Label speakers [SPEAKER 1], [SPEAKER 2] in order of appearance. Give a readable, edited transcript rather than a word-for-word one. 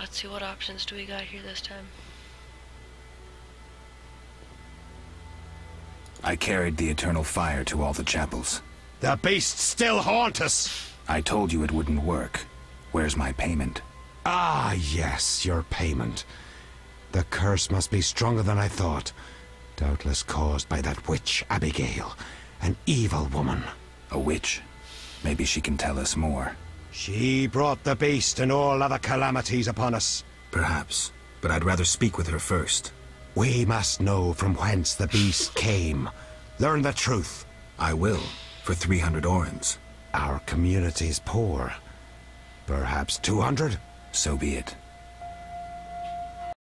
[SPEAKER 1] Let's see, what options do we got here this time?
[SPEAKER 2] I carried the eternal fire to all the chapels.
[SPEAKER 3] The beasts still haunt us!
[SPEAKER 2] I told you it wouldn't work. Where's my payment?
[SPEAKER 3] Ah, yes, your payment. The curse must be stronger than I thought. Doubtless caused by that witch, Abigail. An evil woman.
[SPEAKER 2] A witch? Maybe she can tell us more.
[SPEAKER 3] She brought the beast and all other calamities upon us.
[SPEAKER 2] Perhaps, but I'd rather speak with her first.
[SPEAKER 3] We must know from whence the beast came. Learn the truth.
[SPEAKER 2] I will, for 300 orens.
[SPEAKER 3] Our community's poor. Perhaps 200?
[SPEAKER 2] So be it.